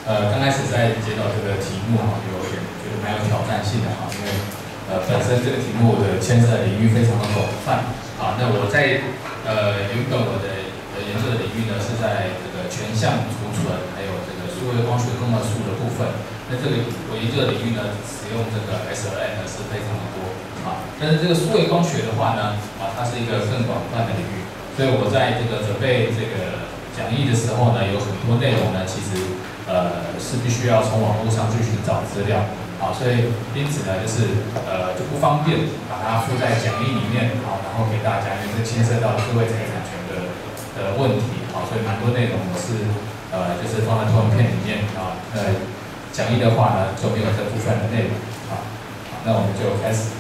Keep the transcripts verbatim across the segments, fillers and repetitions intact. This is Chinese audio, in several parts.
呃，刚开始在接到这个题目哈，有点觉得蛮有挑战性的哈，因为呃本身这个题目的牵涉的领域非常的广泛啊。那我在呃原本我的呃研究的领域呢是在这个全向储存，还有这个数位光学共振术的部分。那这个我研究的领域呢，使用这个 S L M 呢是非常的多啊。但是这个数位光学的话呢，啊，它是一个更广泛的领域，所以我在这个准备这个讲义的时候呢，有很多内容呢，其实呃是必须要从网络上去寻找资料，啊，所以因此呢，就是呃就不方便把它附在讲义里面，好，然后给大家，因为这牵涉到智慧财产权的的问题，好，所以蛮多内容我是呃就是放在投影片里面啊，呃讲义的话呢就没有这部分的内容，啊，好，那我们就开始。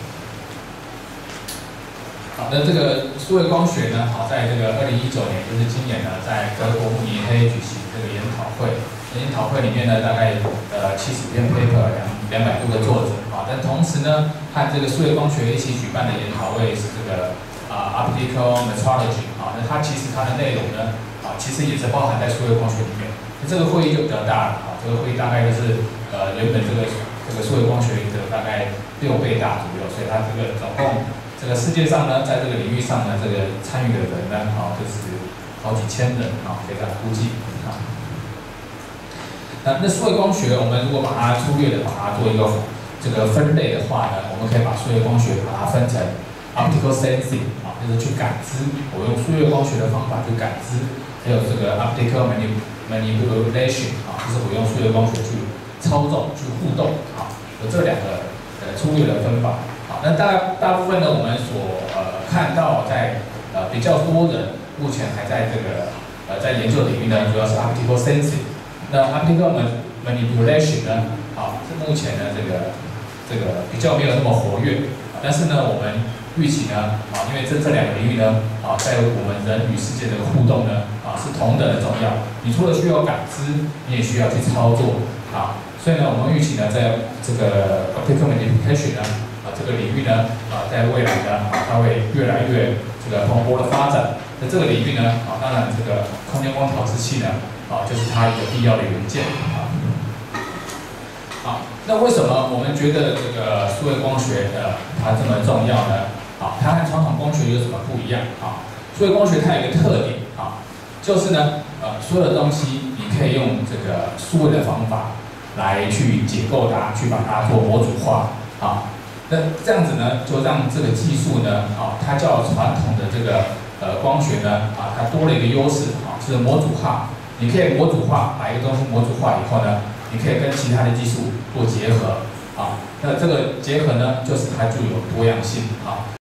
好，那这个数位光学呢，好，在这个二零一九年，就是今年呢，在德国慕尼黑举行这个研讨会。研讨会里面呢，大概呃七十篇 paper， 两两百多个作者啊。但同时呢，和这个数位光学一起举办的研讨会是这个啊 optical metrology 啊。那它其实它的内容呢，啊，其实也是包含在数位光学里面。那这个会议就比较大了啊，这个会议大概就是呃原本这个这个数位光学的大概六倍大左右，所以它这个总共。这个世界上呢，在这个领域上呢，这个参与的人呢，啊，就是好几千人啊，可以这样估计啊。那那数位光学，我们如果把它粗略的把它做一个这个分类的话呢，我们可以把数位光学把它分成 optical sensing 啊，就是去感知，我用数位光学的方法去感知，还有这个 optical manipulation 啊，就是我用数位光学去操纵、去互动啊，有这两个呃粗略的分法。好，那大大部分呢，我们所呃看到在呃比较多人目前还在这个呃在研究领域呢，主要是 optical sensing。那 optical manipulation 呢，啊是目前呢这个这个比较没有那么活跃。但是呢，我们预期呢，啊因为这这两个领域呢，啊在我们人与世界的互动呢，啊是同等的重要。你除了需要感知，你也需要去操作啊。所以呢，我们预期呢，在这个 optical manipulation 呢。这个领域呢，啊，在未来呢，啊，它会越来越这个蓬勃的发展。在这个领域呢，啊，当然这个空间光调制器呢，啊，就是它一个必要的元件。啊，好，那为什么我们觉得这个数位光学呃它这么重要呢？啊，它和传统光学有什么不一样？啊，数位光学它有一个特点，啊，就是呢，呃，所有的东西你可以用这个数位的方法来去解构它，去把它做模组化，啊。那这样子呢，就让这个技术呢，啊，它较传统的这个呃光学呢，啊，它多了一个优势，啊，就是模组化。你可以模组化，把一个东西模组化以后呢，你可以跟其他的技术做结合，啊，那这个结合呢，就是它具有多样性，啊。